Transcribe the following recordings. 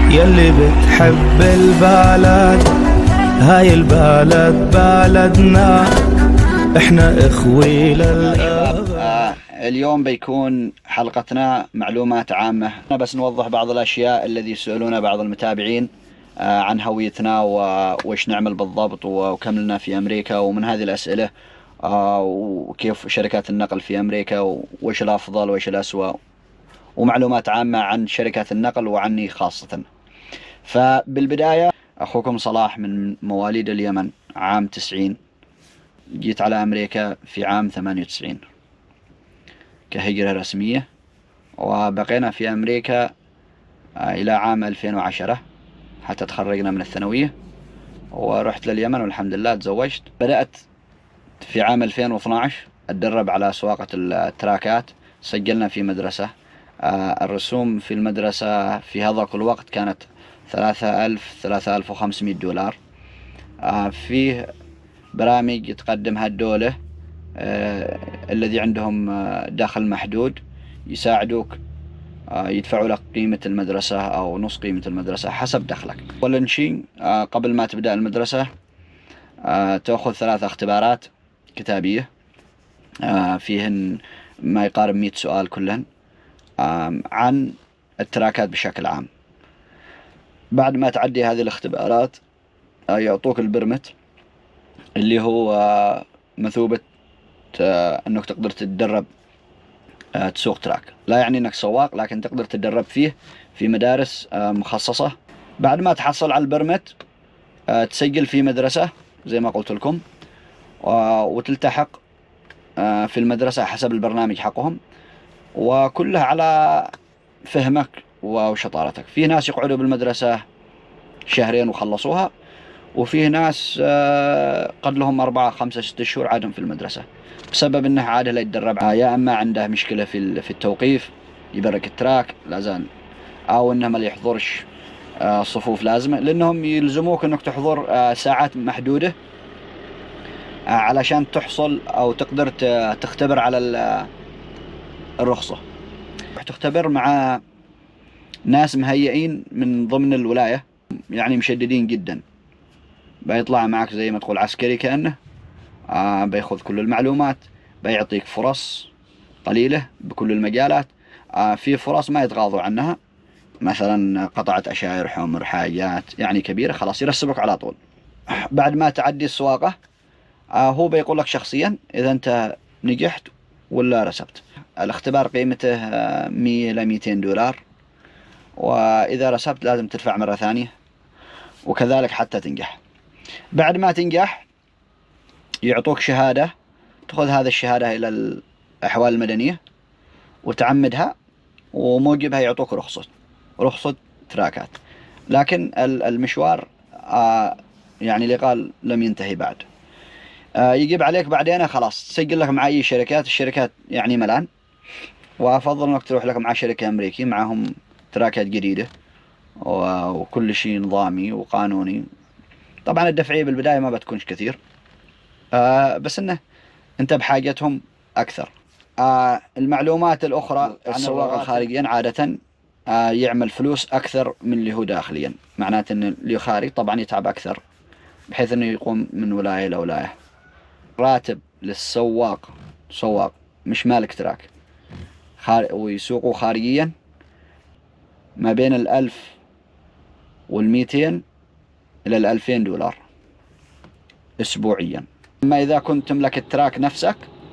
يلي بتحب البلد، هاي البلد بلدنا، احنا اخوي للأبد. اليوم بيكون حلقتنا معلومات عامة، بس نوضح بعض الأشياء الذي يسألون بعض المتابعين عن هويتنا وإيش نعمل بالضبط وكم لنا في أمريكا، ومن هذه الأسئلة وكيف شركات النقل في أمريكا وإيش الأفضل وإيش الأسوأ، ومعلومات عامة عن شركات النقل وعني خاصة. فبالبداية أخوكم صلاح من مواليد اليمن عام 90، جيت على أمريكا في عام 98 كهجرة رسمية، وبقينا في أمريكا إلى عام 2010 حتى تخرجنا من الثانوية، ورحت لليمن والحمد لله تزوجت. بدأت في عام 2012 أتدرب على سواقة التراكات. سجلنا في مدرسة، الرسوم في المدرسة في هذاك الوقت كانت 3500 دولار. فيه برامج تقدمها الدولة الذي عندهم دخل محدود يساعدوك، يدفعوا لك قيمة المدرسة أو نص قيمة المدرسة حسب دخلك. أولا شيء قبل ما تبدأ المدرسة تأخذ 3 اختبارات كتابية فيهن ما يقارب 100 سؤال كلهن عن التراكات بشكل عام. بعد ما تعدي هذه الاختبارات يعطوك البرمت اللي هو مثوبة أنك تقدر تتدرب تسوق تراك. لا يعني أنك سواق، لكن تقدر تتدرب فيه في مدارس مخصصة. بعد ما تحصل على البرمت تسجل في مدرسة زي ما قلت لكم، وتلتحق في المدرسة حسب البرنامج حقهم، وكلها على فهمك وشطارتك. في ناس يقعدوا بالمدرسة 2 وخلصوها، وفيه ناس قد لهم 4 5 6 شهور عادهم في المدرسة، بسبب انه عاده لا يتدرب، يا اما عنده مشكلة في التوقيف يبرك التراك لازم، او انه ما يحضرش صفوف لازمة، لانهم يلزموك انك تحضر ساعات محدودة علشان تحصل او تقدر تختبر على الرخصة. تختبر مع ناس مهيئين من ضمن الولاية، يعني مشددين جدا. بيطلع معك زي ما تقول عسكري كأنه، بياخذ كل المعلومات، بيعطيك فرص قليلة بكل المجالات. في فرص ما يتغاضوا عنها، مثلا قطعة أشاير، حمر، حاجات يعني كبيرة، خلاص يرسبك على طول. بعد ما تعدي السواقة هو بيقول لك شخصيا إذا أنت نجحت ولا رسبت. الاختبار قيمته 100 إلى 200 دولار، وإذا رسبت لازم تدفع مرة ثانية، وكذلك حتى تنجح. بعد ما تنجح يعطوك شهادة، تأخذ هذه الشهادة إلى الأحوال المدنية وتعمدها، وموجبها يعطوك رخصة تراكات. لكن المشوار يعني اللي قال لم ينتهي بعد. يجب عليك بعدين خلاص تسجل لك مع أي شركات. الشركات يعني ملان، وأفضل أنك تروح لك مع شركة أمريكي معهم تراكات جديدة وكل شيء نظامي وقانوني. طبعا الدفعية بالبداية ما بتكونش كثير، بس انه انت بحاجتهم اكثر. المعلومات الاخرى، السواق الخارجيا عادة يعمل فلوس اكثر من اللي هو داخليا، معناته ان اللي خارج طبعا يتعب اكثر بحيث انه يقوم من ولاية لولاية. راتب للسواق، سواق مش مالك تراك ويسوقوا خارجيا، ما بين 1200 إلى 2000 دولار أسبوعيا. أما إذا كنت تملك التراك نفسك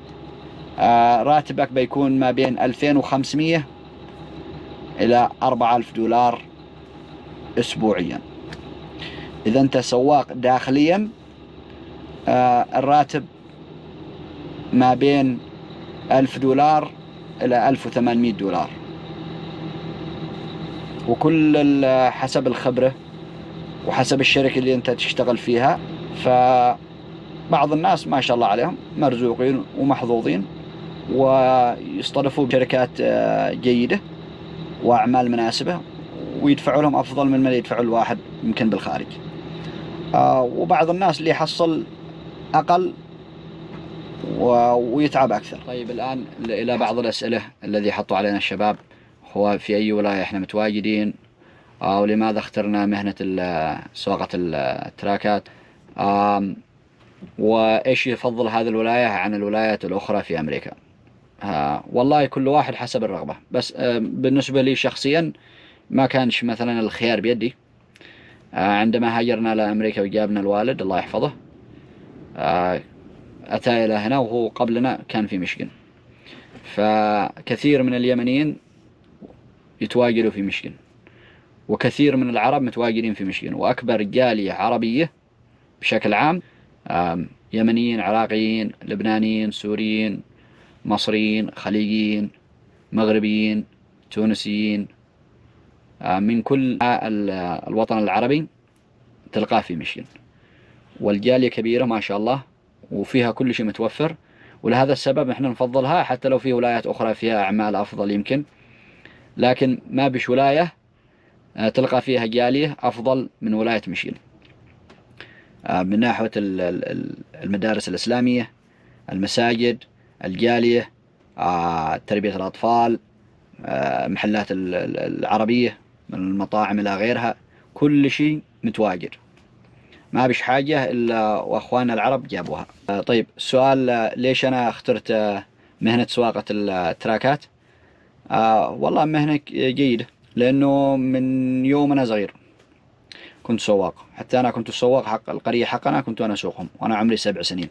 راتبك بيكون ما بين 2500 إلى 4000 دولار أسبوعيا. إذا أنت سواق داخليا الراتب ما بين 1000 دولار إلى 1800 دولار، وكل حسب الخبرة وحسب الشركة اللي أنت تشتغل فيها. فبعض الناس ما شاء الله عليهم مرزوقين ومحظوظين ويصطرفوا بشركات جيدة وأعمال مناسبة، ويدفعوا لهم أفضل من ما يدفعوا الواحد يمكن بالخارج. وبعض الناس اللي يحصل أقل ويتعب أكثر. طيب الآن إلى بعض الأسئلة الذي حطوا علينا الشباب، هو في أي ولاية إحنا متواجدين، ولماذا اخترنا مهنة سواقة التراكات، وإيش يفضل هذه الولاية عن الولايات الأخرى في أمريكا. والله كل واحد حسب الرغبة، بس بالنسبة لي شخصيا ما كانش مثلا الخيار بيدي. عندما هاجرنا لأمريكا وجابنا الوالد الله يحفظه، أتى إلى هنا وهو قبلنا كان في ميشيغان، فكثير من اليمنيين يتواجدوا في ميشيغان، وكثير من العرب متواجدين في ميشيغان، وأكبر جالية عربية بشكل عام يمنيين، عراقيين، لبنانيين، سوريين، مصريين، خليجيين، مغربيين، تونسيين، من كل الوطن العربي تلقاه في ميشيغان. والجالية كبيرة ما شاء الله، وفيها كل شيء متوفر، ولهذا السبب احنا نفضلها، حتى لو في ولايات أخرى فيها أعمال أفضل يمكن، لكن ما بش ولاية تلقى فيها جالية أفضل من ولاية ميشيغان. من ناحية المدارس الإسلامية، المساجد، الجالية، تربية الأطفال، محلات العربية من المطاعم إلى غيرها، كل شيء متواجد، ما بش حاجة إلا وأخواننا العرب جابوها. طيب السؤال ليش أنا اخترت مهنة سواقة التراكات؟ والله مهنة جيدة، لأنه من يوم أنا صغير كنت سواق، حتى أنا كنت السواق حق القرية حقنا، كنت أنا أسوقهم وأنا عمري 7 سنين،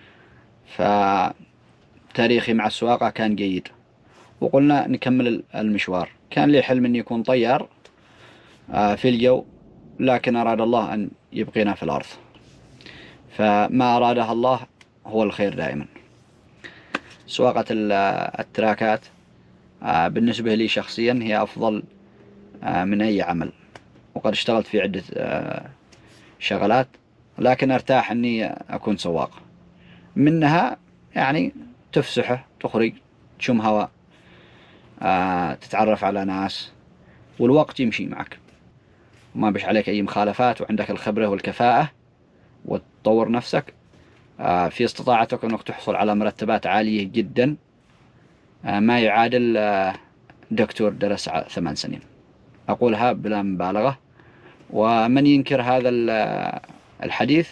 فتاريخي مع السواقة كان جيد، وقلنا نكمل المشوار. كان لي حلم أن يكون طيار في الجو، لكن أراد الله أن يبقينا في الأرض، فما أرادها الله هو الخير دائما. سواقة التراكات بالنسبة لي شخصيا هي أفضل من أي عمل، وقد اشتغلت في عدة شغلات، لكن أرتاح أني أكون سواق. منها يعني تفسحه، تخرج، تشم هواء، تتعرف على ناس، والوقت يمشي معك، وما بش عليك أي مخالفات، وعندك الخبرة والكفاءة، وتطور نفسك في استطاعتك أنك تحصل على مرتبات عالية جدا، ما يعادل دكتور درس 8 سنين، أقولها بلا مبالغة. ومن ينكر هذا الحديث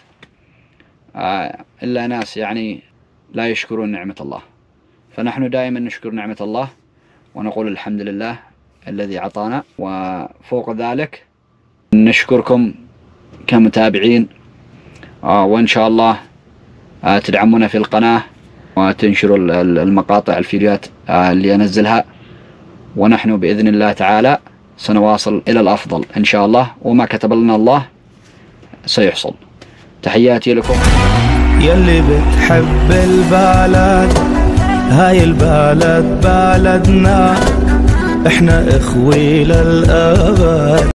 إلا ناس يعني لا يشكرون نعمة الله. فنحن دائما نشكر نعمة الله ونقول الحمد لله الذي عطانا، وفوق ذلك نشكركم كمتابعين، وإن شاء الله تدعمونا في القناة وتنشروا المقاطع الفيديوهات اللي أنزلها، ونحن بإذن الله تعالى سنواصل إلى الأفضل إن شاء الله، وما كتب لنا الله سيحصل. تحياتي لكم. يلي بتحب البلد، هاي البلد بلدنا، احنا اخوي للأبد.